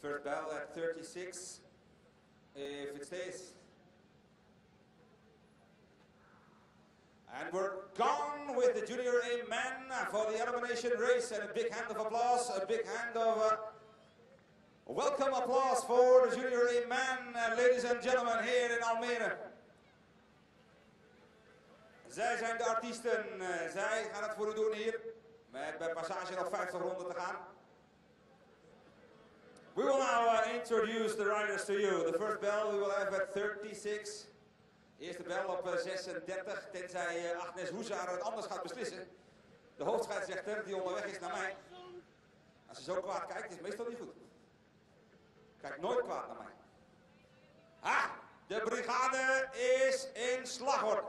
First bell at 36, if it stays. And we're gone with the Junior A men for the elimination race, and a big hand of applause, a big hand of welcome applause for the Junior A men, ladies and gentlemen, here in Almere. Zij zijn de artiesten, zij gaan het voor u doen hier, met bij passage nog 50 ronden te gaan. We will now introduce the riders to you. The first bell we will have at 36. Eerste bel op 36, tenzij Agnes Hoezaar het anders gaat beslissen. De hoofdscheidsrechter die onderweg is naar mij. Als ze zo kwaad kijkt, is het meestal niet goed. Kijk nooit kwaad naar mij. Ha! De brigade is in slagorde.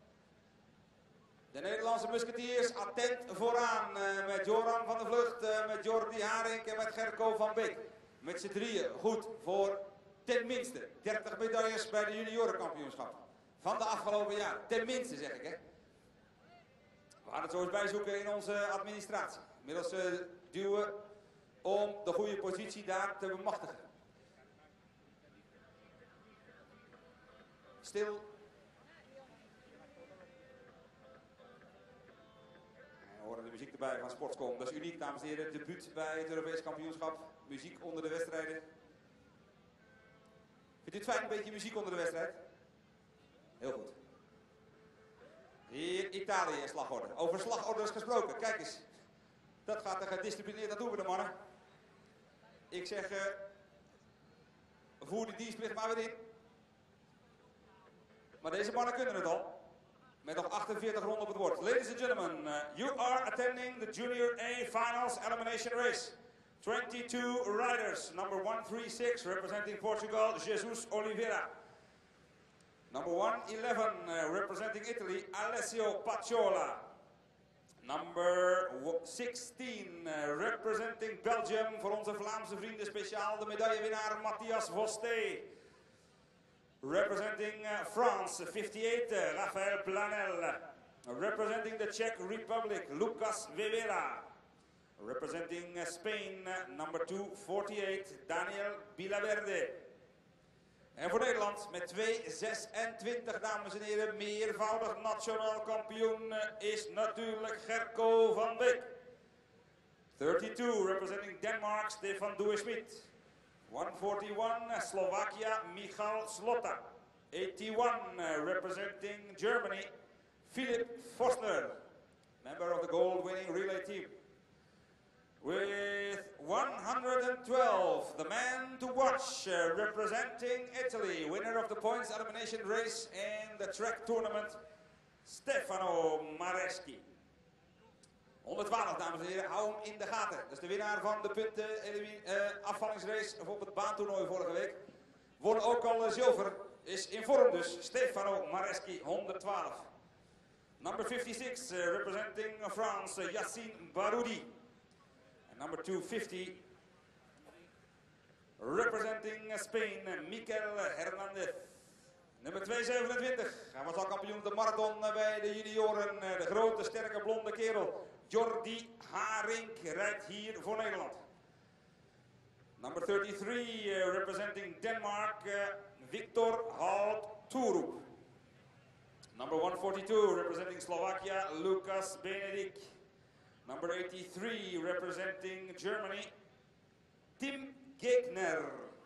De Nederlandse musketiers attent vooraan met Joran van der Vlucht, met Jordi Haring en met Gerco van Beek. Met z'n drieën goed voor tenminste 30 medailles bij de juniorenkampioenschap. Van de afgelopen jaar. Tenminste zeg ik hè. We gaan het zo eens bijzoeken in onze administratie. Inmiddels duwen om de goede positie daar te bemachtigen. Stil. We horen de muziek erbij van Sportscom. Dat is uniek, dames en heren. Debuut bij het Europees kampioenschap. Muziek onder de wedstrijden. Vindt u het fijn, een beetje muziek onder de wedstrijd? Heel goed. Hier Italië in slagorde. Over slagorders gesproken. Kijk eens. Dat gaat er gedisciplineerd. Dat doen we de mannen. Ik zeg, voer die dienstplicht maar weer in. Maar deze mannen kunnen het al. Met nog 48 ronden op het bord. Ladies and gentlemen, you are attending the Junior A Finals Elimination Race. 22 riders. Number 136 representing Portugal, Jesus Oliveira. Number 111 representing Italy, Alessio Pacciola. Number 16 representing Belgium, voor onze Vlaamse vrienden speciaal de medaillewinnaar Matthias Vosté. Representing France, 58, Rafael Planel. Representing the Czech Republic, Lucas Vevera. Representing Spain, number 248, Daniel Villaverde. En voor Nederland met 2:26, dames en heren, meervoudig nationaal kampioen is natuurlijk Gerco van Beek. 32, representing Denmark, Stefan Douwe-Schmidt. 141, Slovakia, Michal Slota. 81, representing Germany, Philip Forstner, member of the gold-winning relay team. With 112, the man to watch, representing Italy, winner of the points elimination race in the track tournament, Stefano Mareschi. 112, dames en heren, hou hem in de gaten. Dat is de winnaar van de punten afvallingsrace op het baantoernooi vorige week. Won ook al zilver, is in vorm dus, Stefano Mareschi, 112. Number 56, representing France, Yassine Baroudi. Number 250, representing Spain, Mikel Hernandez. Nummer 227, hij was al kampioen op de marathon bij de junioren. De grote, sterke, blonde kerel, Jordi Haring, rijdt hier voor Nederland. Number 33, representing Denmark, Victor Hout Turup. Number 142, representing Slovakia, Lucas Benedict. Number 83, representing Germany, Tim Gegner.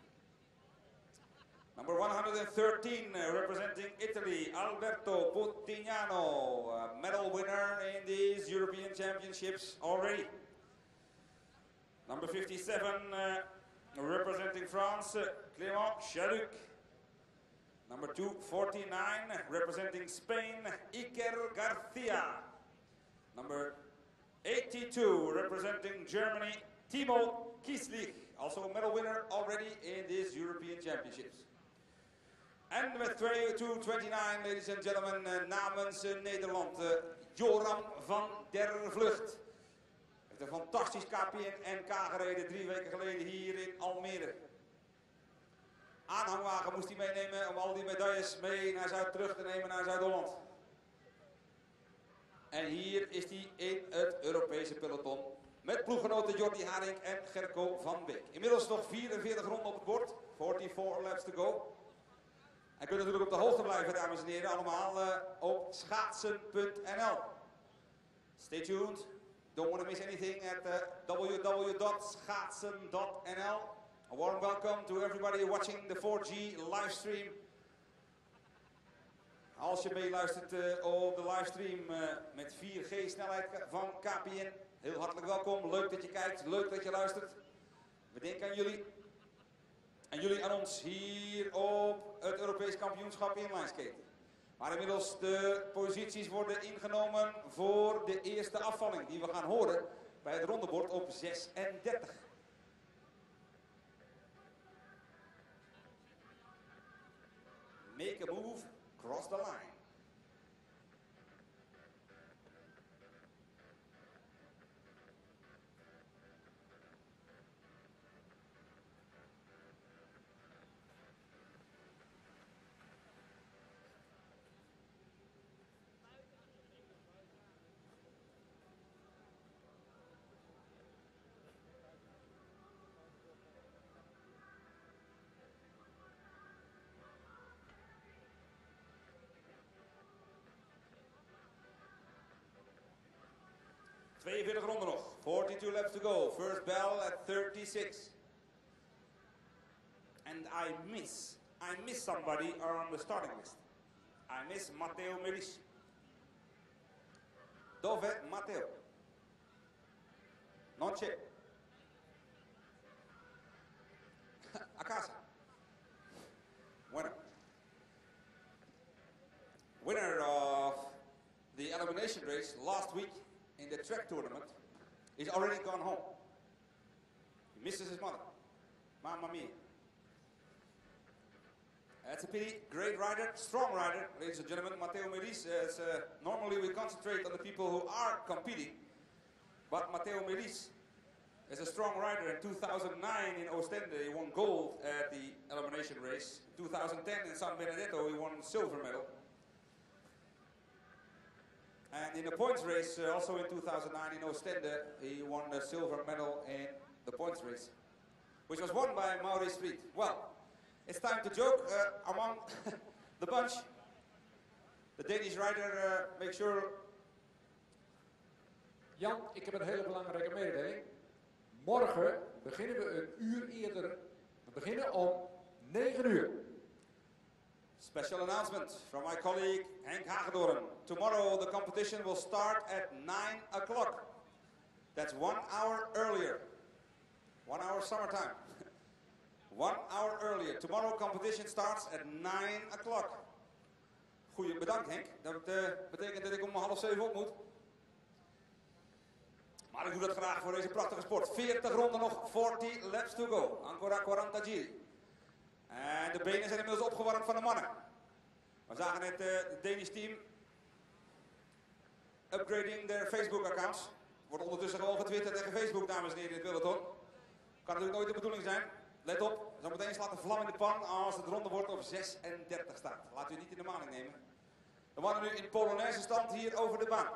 Number 113, representing Italy, Alberto Putignano, medal winner in these European Championships already. Number 57, representing France, Clément Chaluc. Number 249, representing Spain, Iker Garcia. Number 82, representing Germany, Timo Kieslich, also a medal winner already in these European Championships. And with 229, ladies and gentlemen, namens Nederland, Joran van der Vlucht. Heeft een fantastisch KPN-NK gereden 3 weken geleden hier in Almere. Aanhangwagen moest hij meenemen om al die medailles mee naar terug te nemen naar Zuid-Holland. En hier is hij in het Europese peloton. Met ploeggenoten Jordi Haring en Gerco van Beek. Inmiddels nog 44 ronden op het bord. 44 laps to go. En kunt natuurlijk op de hoogte blijven, dames en heren, allemaal op schaatsen.nl. Stay tuned. Don't want to miss anything at www.schaatsen.nl. A warm welcome to everybody watching the 4G livestream. Als je meeluistert op de livestream met 4G snelheid van KPN, heel hartelijk welkom. Leuk dat je kijkt, leuk dat je luistert. We denken aan jullie. En jullie aan ons hier op het Europees kampioenschap inline skaten. Maar inmiddels de posities worden ingenomen voor de eerste afvalling die we gaan horen bij het rondebord op 36. Make a move, cross the line. ...42 ronden nog. 42 laps to go. First bell at 36. And I miss somebody on the starting list. I miss Matteo Melis. Dove Matteo? Non c'è. A casa. Bueno. Winner of the elimination race last week in the track tournament is already gone home. He misses his mother. Mamma mia. That's a pity. Great rider, strong rider, ladies and gentlemen. Matteo Melis, normally we concentrate on the people who are competing, but Matteo Melis is a strong rider. In 2009 in Ostende he won gold at the elimination race. In 2010 in San Benedetto he won silver medal. And in the points race, also in 2009 in Ostende, he won the silver medal in the points race, which was won by Maurice Fried. Well, it's time to joke among the bunch. The Danish rider, make sure... Jan, ik heb een hele belangrijke mededeling. Morgen beginnen we een uur eerder. We beginnen om 9 uur. Special announcement from my colleague Henk Hagedorn. Tomorrow the competition will start at 9 o'clock. That's 1 hour earlier. 1 hour summertime. 1 hour earlier. Tomorrow competition starts at 9 o'clock. Goeie bedankt Henk. Dat betekent dat ik om 6:30 op moet. Maar ik doe dat graag voor deze prachtige sport. 40 ronden nog, 40 laps to go. Ancora 40 giri. En de benen zijn inmiddels opgewarmd van de mannen. We zagen net het Danish team upgrading their Facebook accounts. Wordt ondertussen gewoon getwitterd tegen Facebook, dames en heren, in het peloton. Kan natuurlijk nooit de bedoeling zijn. Let op, zometeen slaat de vlam in de pan als het rondebord op 36 staat. Laat u niet in de maling nemen. De mannen nu in Polonaise stand hier over de baan.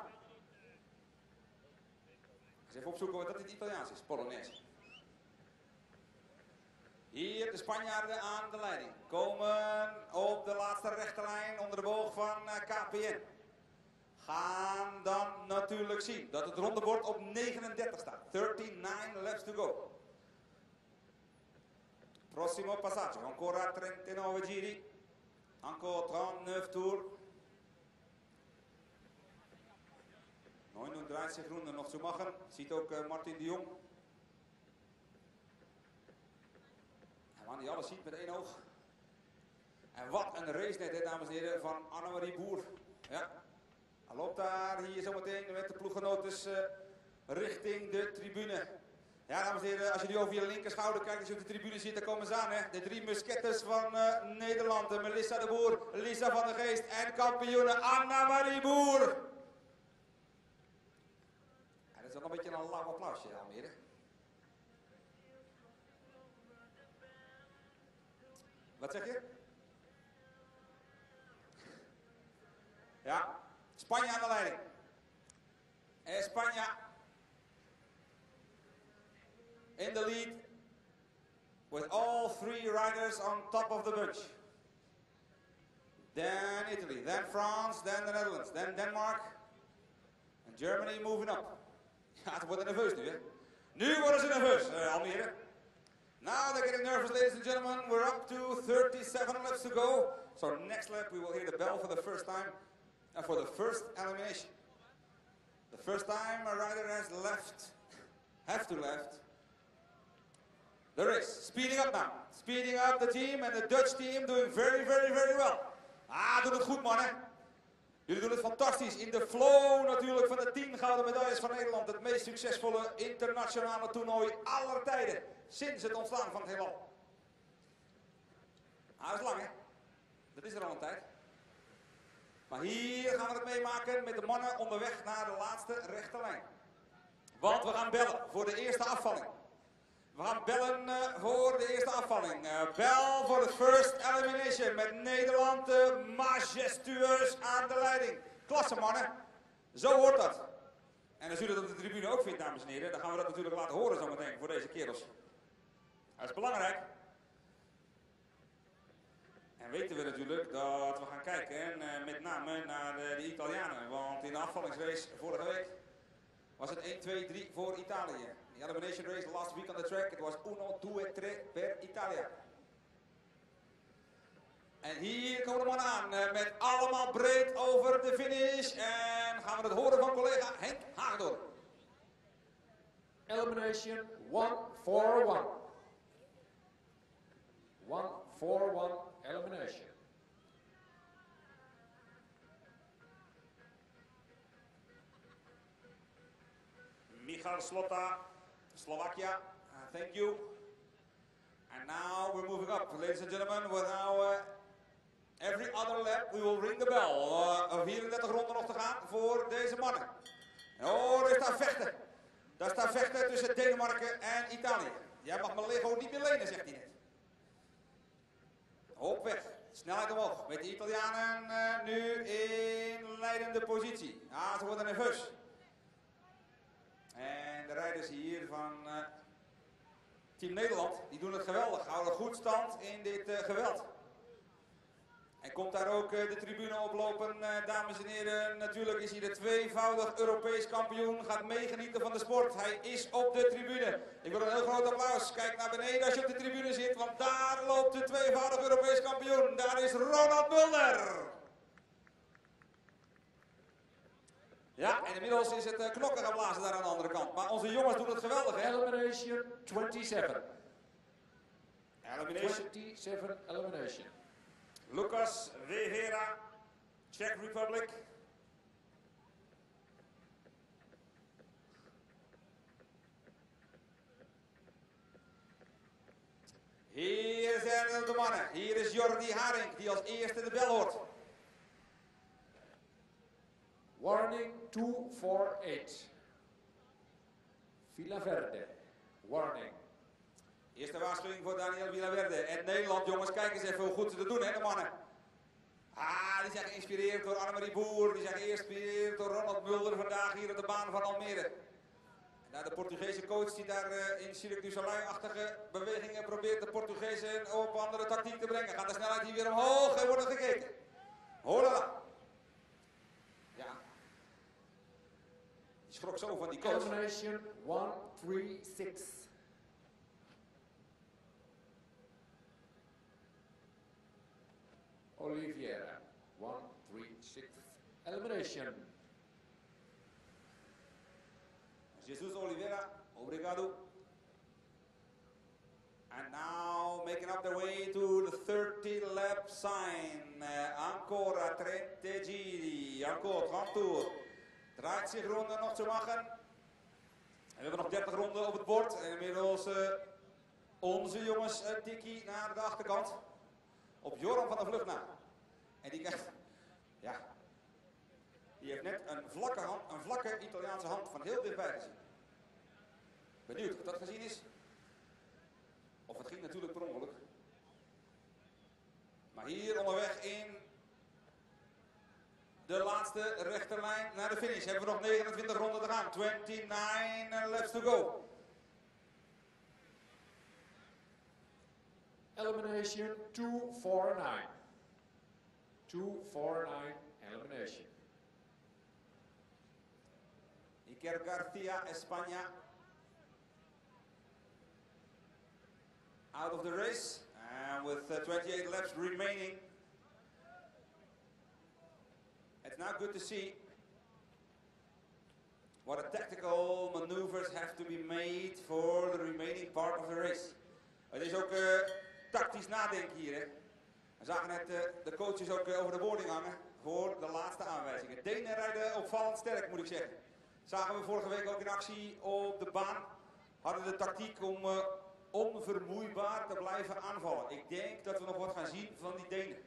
Eens even opzoeken wat dat in het Italiaans is, Polonaise. Hier de Spanjaarden aan de leiding. Komen op de laatste rechte lijn onder de boog van KPN. Gaan dan natuurlijk zien dat het rondebord op 39 staat. 39 laps to go. Prossimo passaggio. Ancora 39 giri. Ancora 39 tour. 39 ronden nog te maken. Ziet ook Martin de Jong. Man die alles ziet met één oog. En wat een race net, hè, dames en heren, van Annemarie Boer. Ja. Hij loopt daar hier zometeen met de ploeggenotes richting de tribune. Ja, dames en heren, als je nu over je linker schouder kijkt, als je op de tribune ziet, dan komen ze aan, hè. De 3 musketters van Nederland. Melissa de Boer, Lisa van der Geest en kampioene Annemarie Boer. Ja, dat is wel een beetje een lauw applausje, dames en heren. Wat zeg je? Ja, Spanje aan de leiding. Spanje in the lead with all three riders on top of the bunch. Then Italy, then France, then the Netherlands, then Denmark. And Germany moving up. Ja, het wordt nerveus nu, hè? Nu worden ze nerveus, Almere. Now they're getting nervous, ladies and gentlemen. We're up to 37 laps to go. So next lap we will hear the bell for the first time. And for the first elimination. The first time a rider has left the race. Speeding up now. Speeding up the team and the Dutch team doing very, very, very well. Ah, doen het goed, mannen. Jullie doen het fantastisch. In de flow natuurlijk van de 10 gouden medailles van Nederland. Het meest succesvolle internationale toernooi aller tijden. Sinds het ontstaan van het heelal. Ah, dat is lang, hè? Dat is er al een tijd. Maar hier gaan we het meemaken met de mannen onderweg naar de laatste rechte lijn. Want we gaan bellen voor de eerste afvalling. We gaan bellen voor de eerste afvalling. Bel voor de first elimination met Nederland majestueus aan de leiding. Klasse, mannen. Zo hoort dat. En als u dat op de tribune ook vindt, dames en heren, dan gaan we dat natuurlijk laten horen zometeen voor deze kerels. Dat is belangrijk. En weten we natuurlijk dat we gaan kijken met name naar de Italianen. Want in de afvallingsrace vorige week was het 1, 2, 3 voor Italië. The elimination race last week on the track, it was 1, 2, 3 per Italia. En hier komen de mannen aan met allemaal breed over de finish. En gaan we het horen van collega Henk Hagedorp. Elimination 1-4-1. 1-4-1 elimination. Michal Slota, Slovakia, thank you. And now we're moving up, ladies and gentlemen. We're now every other lap we will ring the bell. 34 ronden nog te gaan voor deze mannen. Oh, daar staat vechten. Daar staat vechten tussen Denemarken en Italië. Jij mag mijn Lego niet meer lenen, zegt hij net. Hoop weg. Snelheid omhoog. Met de Italianen nu in leidende positie. Ah, ze worden nerveus. En de rijders hier van Team Nederland, die doen het geweldig. Houden goed stand in dit geweld. En komt daar ook de tribune oplopen, dames en heren. Natuurlijk is hij de tweevoudig Europees kampioen. Gaat meegenieten van de sport. Hij is op de tribune. Ik wil een heel groot applaus. Kijk naar beneden als je op de tribune zit. Want daar loopt de tweevoudig Europees kampioen. Daar is Ronald Mulder. Ja, en inmiddels is het knokken geblazen daar aan de andere kant. Maar onze jongens doen het geweldig, hè? Elimination 27. Elimination. 27 elimination. Lucas Vehera, Czech Republic. Hier zijn de mannen. Hier is Jordi Haring, die als eerste de bel hoort. Warning 248. Villaverde. Warning. Eerste waarschuwing voor Daniel Villaverde. En Nederland, jongens, kijk eens even hoe goed ze dat doen, hè, de mannen. Ah, die zijn geïnspireerd door Annemarie Boer. Die zijn geïnspireerd door Ronald Mulder vandaag hier op de baan van Almere. En de Portugese coach die daar in Cirque du Soleil-achtige bewegingen probeert de Portugezen op andere tactiek te brengen. Gaat de snelheid hier weer omhoog en wordt er gekeken. Hola. Ja. Die schrok zo van die coach. Elimination 136. Oliveira, 136 elimination. Jesus Oliveira, obrigado. And now making up their way to the 30 lap sign. Ancora 30 giri. Ancora 30 tour. Draait zich ronden nog te maken. En we hebben nog 30 ronden op het bord. En inmiddels onze jongens tikkie naar de achterkant. Op Joran van der Vlucht na. En die krijgt, ja, die heeft net een vlakke Italiaanse hand van heel dichtbij gezien. Benieuwd of dat gezien is. Of het ging natuurlijk per ongeluk. Maar hier onderweg in de laatste rechterlijn naar de finish. Hebben we nog 29 ronden te gaan. 29 laps to go. elimination 249. 249 elimination. Iker Garcia, España. Out of the race. And with 28 laps remaining. It's now good to see what tactical maneuvers have to be made for the remaining part of the race. Het is ook tactisch nadenken hier. Hè. We zagen net de coaches ook over de boarding hangen voor de laatste aanwijzingen. Denen rijden opvallend sterk, moet ik zeggen. Zagen we vorige week ook in actie op de baan. Hadden de tactiek om onvermoeibaar te blijven aanvallen. Ik denk dat we nog wat gaan zien van die Denen.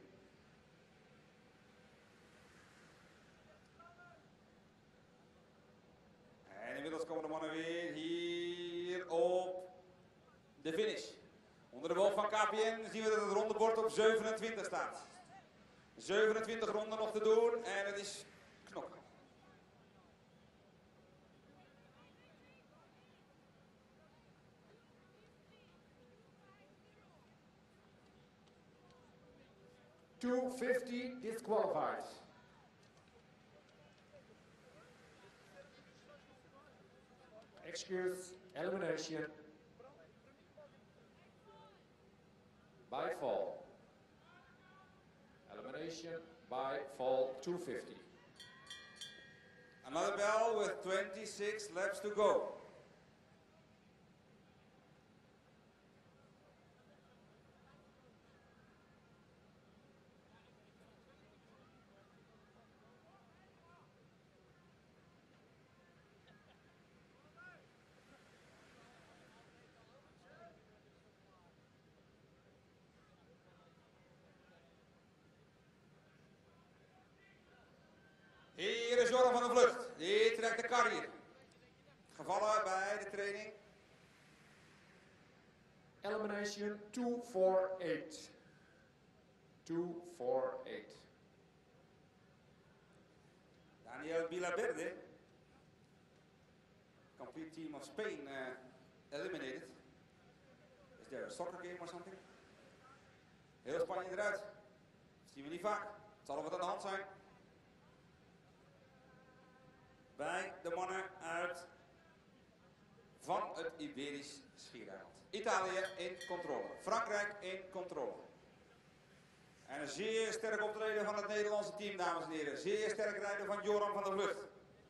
En inmiddels komen de mannen weer hier op de finish. Onder de boog van KPN zien we dat het rondebord op 27 staat. 27 ronden nog te doen en het is knokken. .250 disqualified. Excuse, elimination by fall. Elimination by fall 250. Another bell with 26 laps to go. Hier is Joram van der Vlucht. Die trekt de kar hier. Gevallen bij de training. Elimination 248. 248. Daniel Villaverde. Complete team of Spain eliminated. Is there a soccer game or something? Heel Spanje eruit. Dat zien we niet vaak. Het zal er wat aan de hand zijn. Bij de mannen uit van het Iberisch Schiereiland. Italië in controle. Frankrijk in controle. En een zeer sterk optreden van het Nederlandse team, dames en heren. Zeer sterk rijden van Joram van der Vlucht.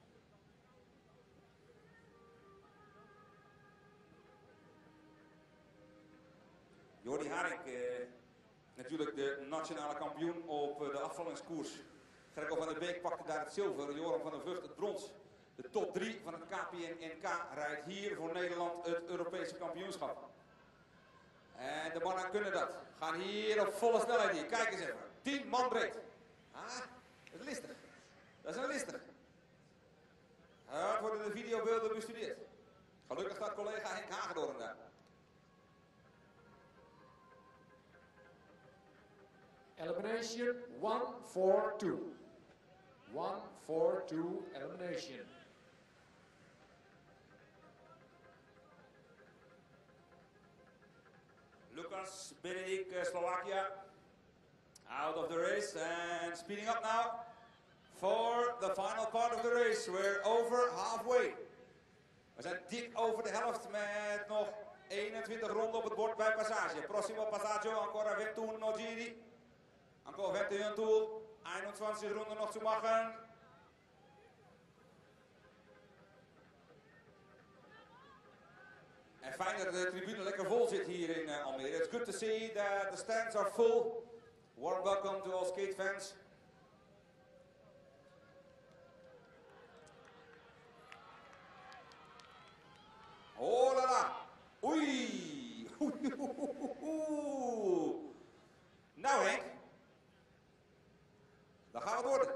Jordi Haring, natuurlijk de nationale kampioen op de afvallingskoers. Gerco van der Beek pakte daar het zilver, Joram van der Vlucht het brons. De top 3 van het KPN-NK rijdt hier voor Nederland het Europese kampioenschap. En de mannen kunnen dat. Gaan hier op volle snelheid hier. Kijk eens even. 10 man breed. Ah, dat is listig. Dat is een listig. Het worden de videobeelden bestudeerd. Gelukkig staat collega Henk Hagedorn daar. Elimination 142. 142 elimination. Lucas Benedict, Slovakia, out of the race and speeding up now for the final part of the race. We're over halfway. We zijn dik over de helft met nog 21 ronden op het bord bij passage. Prossimo passaggio, ancora 21 giri. Ancora 21, 21 ronden nog te maken. En fijn dat de tribune lekker vol zit hier in Almere. It's good to see that the stands are full. Warm welcome to all skate fans. Oh la la! Oei! Nou Henk, dat gaat het worden.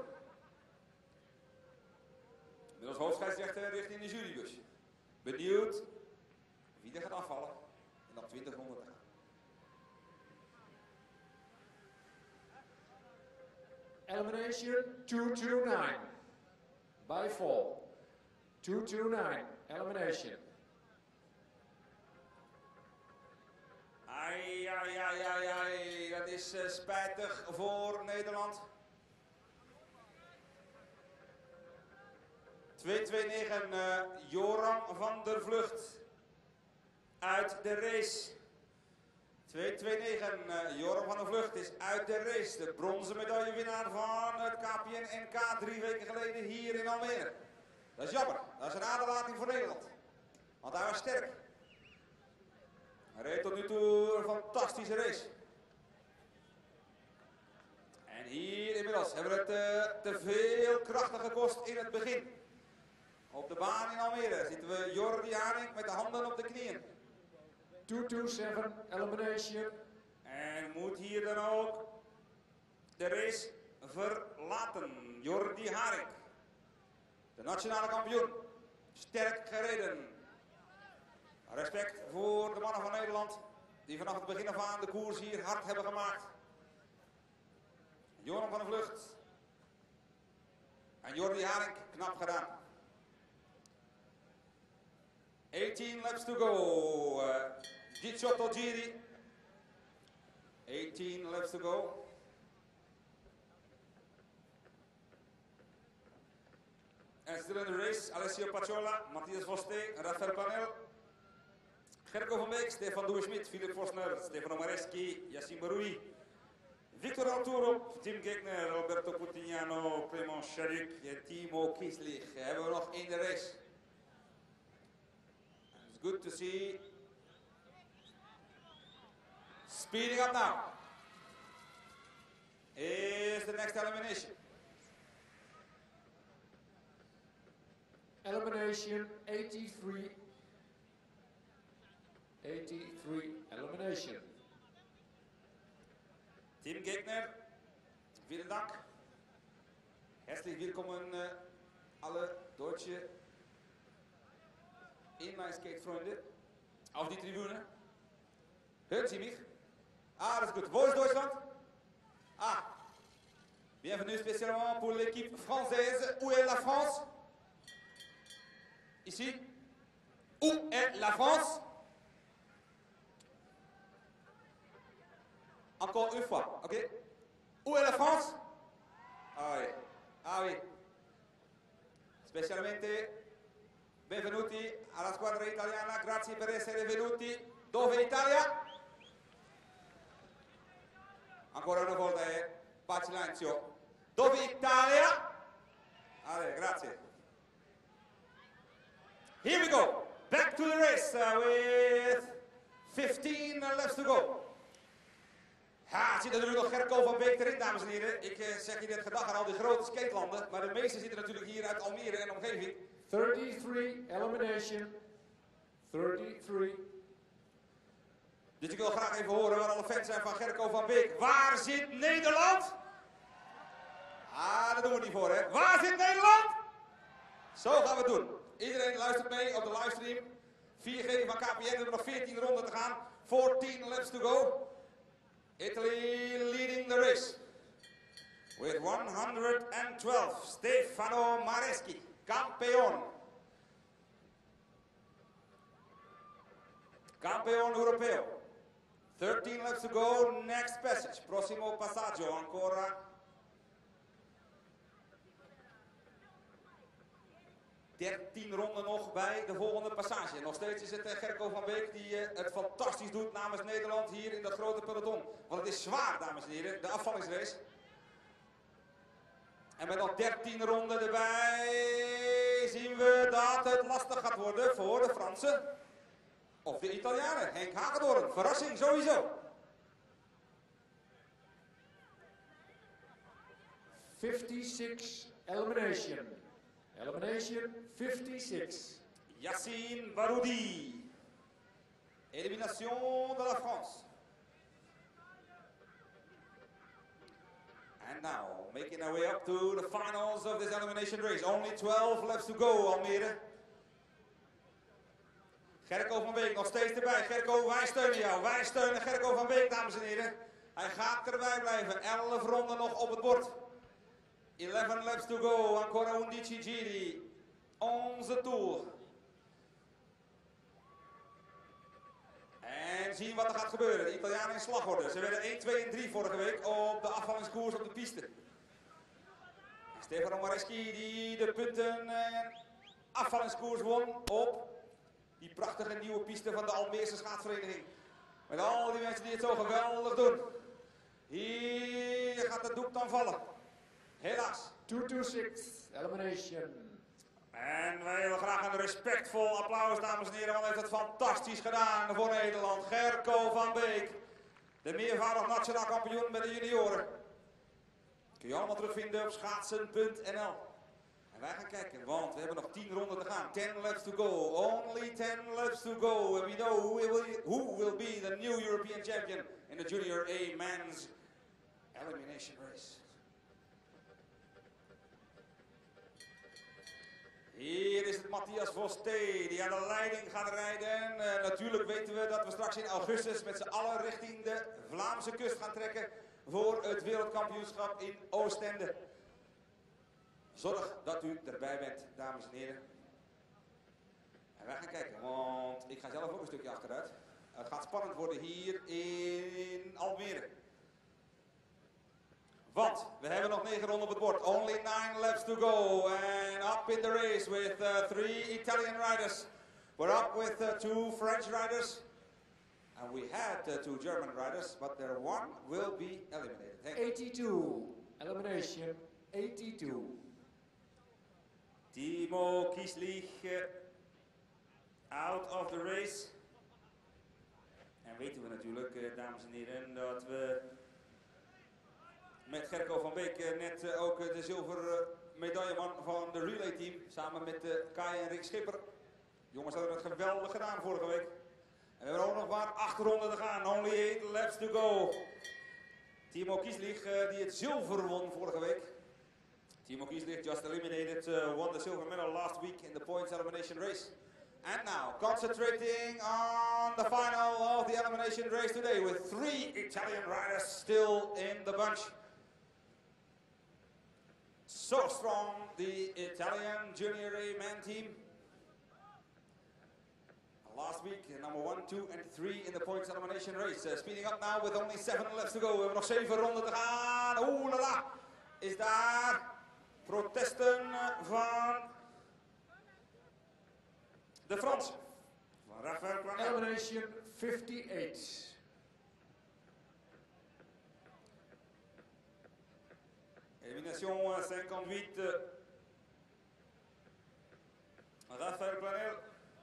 Inmiddels hoofdscheidsrechter richting de jurybus. Benieuwd wie er gaat afvallen en nog 20 ronden te gaan. Elimination 229 by fall. 229 elimination. Ai, ai, ai, ai, is spijtig voor Nederland. 2:29 Joram van der Vlucht uit de race. 2:29 Joram van der Vlucht is uit de race. De bronzen medaillewinnaar van het KPN NK 3 weken geleden hier in Almere. Dat is jammer. Dat is een aderlating voor Nederland. Want hij was sterk. Hij reed tot nu toe een fantastische race. En hier inmiddels hebben we het te veel krachten gekost in het begin. Op de baan in Almere zitten we Jordi Haring met de handen op de knieën. 227 elimination. En moet hier dan ook de race verlaten. Jordi Haring, de nationale kampioen. Sterk gereden. Respect voor de mannen van Nederland die vanaf het begin af aan de koers hier hard hebben gemaakt. Joram van der Vlucht en Jordi Haring, knap gedaan. 18 laps to go. Gicciotto Giri. 18 laps to go. En still in the race, Alessio Pacciola, Matthias Voste, Rafael Panel, Gerco van Beek, Stefan Douwe-Schmidt, Philip Vosner, Stefano Mareschi, Yassine Baroui, Victor Arturo, Tim Gegner, Roberto Putinano, Clément Charuc en Timo Kieslich. Hebben we nog in de race. It's good to see. Speeding up now. Is the next elimination. Elimination 83. 83 elimination. Tim Gegner, vielen Dank. Herzlich willkommen alle deutsche Inline-Skate-Freunde auf die Tribüne. Hören Sie mich? Ah, das ist gut. Wo ist Deutschland? Ah, bienvenue spécialement pour l'équipe française. Où est la France? Ici? Où est la France? Encore une fois, ok? Où est la France? Ah oui, ah oui. Specialmente benvenuti alla squadra italiana, grazie per essere venuti. Dove Italia? Ancora una volta Bacilenzio. Dove Italia? Allora, grazie. Here we go. Back to the race with 15 laps to go. Ja, zit natuurlijk nog Gerco van Beek erin, dames en heren. Ik zeg je net gedag aan al die grote skatelanden, maar de meeste zitten natuurlijk hier uit Almere en omgeving. 33 elimination. 33. Dus ik wil graag even horen waar alle fans zijn van Gerco van Beek. Waar zit Nederland? Ah, dat doen we niet voor, hè. Waar zit Nederland? Zo gaan we het doen. Iedereen luistert mee op de livestream. 4G van KPN, we hebben nog 14 ronden te gaan. 14 laps to go. Italy leading the race. With 112, Stefano Mareschi, campeon. Campeon europeo. 13 laps to go, next passage. Prossimo passaggio, ancora 13 ronden nog bij de volgende passage. Nog steeds is het Gerco van Beek die het fantastisch doet namens Nederland hier in dat grote peloton. Want het is zwaar, dames en heren, de afvallingsrace. En met nog 13 ronden erbij zien we dat het lastig gaat worden voor de Fransen. Of de Italianen. Henk Hagedorn, verrassing sowieso. 56 elimination. Elimination 56. Yassine Baroudi. Elimination de la France. And now, making our way up to the finals of this elimination race. Only 12 laps to go, Almere. Gerco van Beek nog steeds erbij. Gerco, wij steunen jou. Wij steunen Gerco van Beek, dames en heren. Hij gaat erbij blijven. 11 ronden nog op het bord. 11 laps to go. Ancora 11 giri. 11 tour. En En zien wat er gaat gebeuren. De Italianen in slagorde. Ze werden 1, 2 en 3 vorige week op de afvallingskoers op de piste. Stefano Mareschi die de punten afvallingskoers won op die prachtige nieuwe piste van de Almeerse schaatsvereniging. Met al die mensen die het zo geweldig doen. Hier gaat het doek dan vallen. Helaas. 2-2-6, elimination. En wij willen graag een respectvol applaus, dames en heren, want hij heeft het fantastisch gedaan voor Nederland. Gerco van Beek, de meervoudig nationaal kampioen bij de junioren. Kun je allemaal terugvinden op schaatsen.nl. En wij gaan kijken, want we hebben nog 10 ronden te gaan. 10 laps to go, only 10 laps to go. And we know who will be the new European champion in the Junior A Men's Elimination Race. Hier is het Matthias Vosté die aan de leiding gaat rijden. Natuurlijk weten we dat we straks in augustus met z'n allen richting de Vlaamse kust gaan trekken voor het wereldkampioenschap in Oostende. Zorg dat u erbij bent, dames en heren. En wij gaan kijken, want ik ga zelf ook een stukje achteruit. Het gaat spannend worden hier in Almere. Want we hebben nog 9 ronden op het bord. Only 9 laps to go. And up in the race with 3 Italian riders. We're up with 2 French riders. And we had 2 German riders, but there one will be eliminated. 82, elimination 82. Timo Kieslich out of the race. En weten we natuurlijk, dames en heren, dat we met Gerco van Beek net ook de zilveren medailleman van de relay team. Samen met Kai en Rick Schipper. Jongens hadden het geweldig gedaan vorige week. En we hebben ook nog maar 8 ronden te gaan. Only 8 laps to go. Timo Kieslich die het zilver won vorige week. Timo Kieslich just eliminated, won the silver medal last week in the points elimination race. And now concentrating on the final of the elimination race today with 3 Italian riders still in the bunch. So strong, the Italian Junior A man team. Last week, number 1, 2 and 3 in the points elimination race. Speeding up now with only 7 laps to go. We hebben nog 7 ronden te gaan. Oeh la la. Is daar protesten van de Fransen. Van Raphaël Planel. Elimination 58. Elimination 58. Raphaël Planel.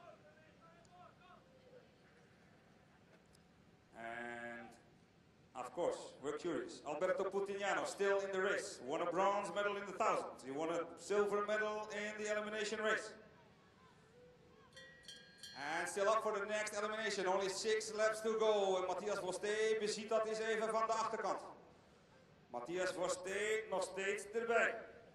And of course, we're curious. Alberto Putignano still in the race. Won a bronze medal in the 1000. He won a silver medal in the elimination race. And still up for the next elimination. Only 6 laps to go. En Matthias Vosté beziet dat eens even van de achterkant. Matthias Vosté nog steeds erbij.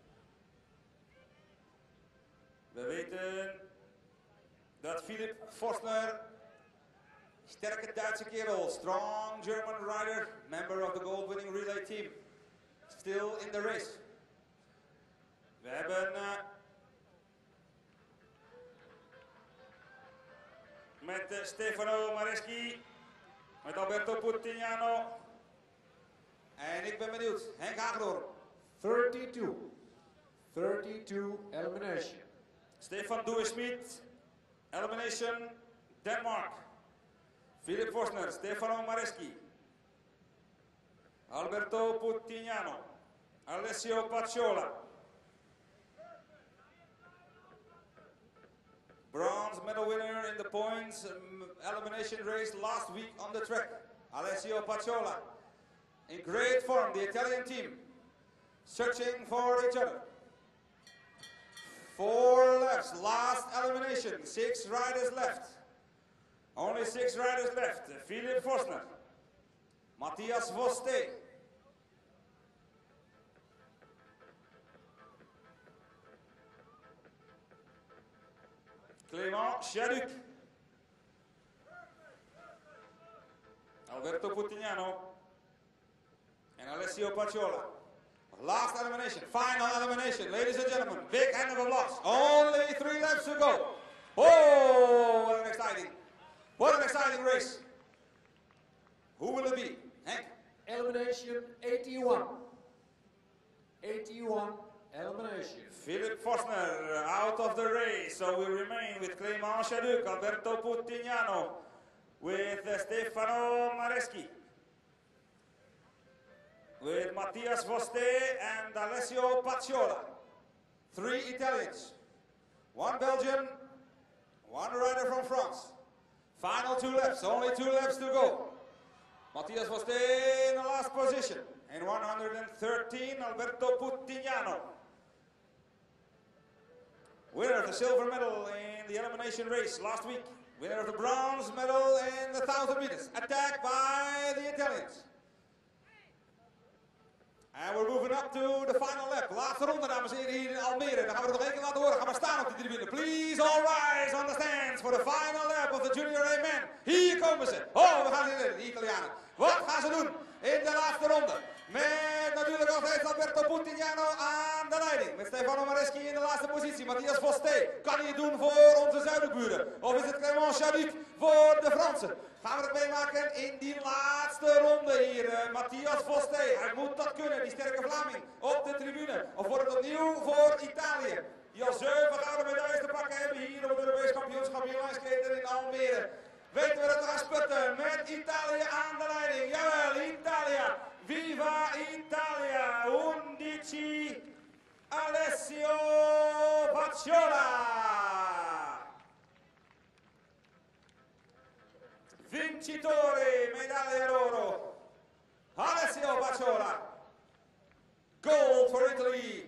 We weten dat Philipp Forstner, sterke Duitse kerel, strong German rider, member of the gold-winning relay team, still in the race. We hebben met Stefano Mareschi, met Alberto Putignano. En ik ben benieuwd, Henk Hagedorn. 32 elimination. Stefan Douwe-Smit, elimination Denmark. Philipp Forstner, Stefano Mareschi. Alberto Putignano. Alessio Pacciola. Bronze medal winner in the points elimination race last week on the track. Alessio Pacciola. In great form, the Italian team. Searching for each other. 4 laps, last elimination. 6 riders left. Only 6 riders left. Philipp Forstner. Matthias Vosté. Clément Chaduc. Alberto Putignano. And Alessio Pacciola. Last elimination, final elimination, ladies and gentlemen, big hand of applause. Only 3 laps to go. Oh, what an exciting race. Who will it be? Henk? Elimination 81. 81 elimination. Philip Vosner out of the race, so we remain with Clément Chaduc, Alberto Putignano, with Stefano Mareschi, with Mattias Voste and Alessio Pacciola. 3 Italians, 1 Belgian, 1 rider from France. Final 2 laps, only 2 laps to go. Mattias Voste in the last position. In 113, Alberto Putignano. Winner of the silver medal in the elimination race last week. Winner of the bronze medal in the 1,000 meters. Attacked by the Italians. En we're moving up to the final lap. Laatste ronde, dames en heren, hier in Almere. Dan gaan we er nog één keer laten horen. Gaan we staan op de tribune. Please all rise on the stands for the final lap of the Junior A men. Hier komen ze. Oh, we gaan in de Italianen. Wat gaan ze doen in de laatste ronde? Met natuurlijk nog steeds Alberto Putignano aan de leiding. Met Stefano Mareschi in de laatste positie. Mattias Voste, kan hij het doen voor onze zuidenburen? Of is het Clément Chaduc voor de Fransen? Gaan we het meemaken in die laatste ronde hier. Mattias Voste, hij moet dat kunnen, die sterke Vlaming op de tribune. Of wordt het opnieuw voor Italië? Die al 7 gouden medailles te pakken hebben hier op het Europees kampioenschap inlineskater in Almere. Weten we dat we gaan sputten met Italië aan de leiding. Jawel, Italia. Viva Italia! 11 Alessio Pacciola! Vincitore, medaglia d'oro, Alessio Pacciola. Gold for Italy,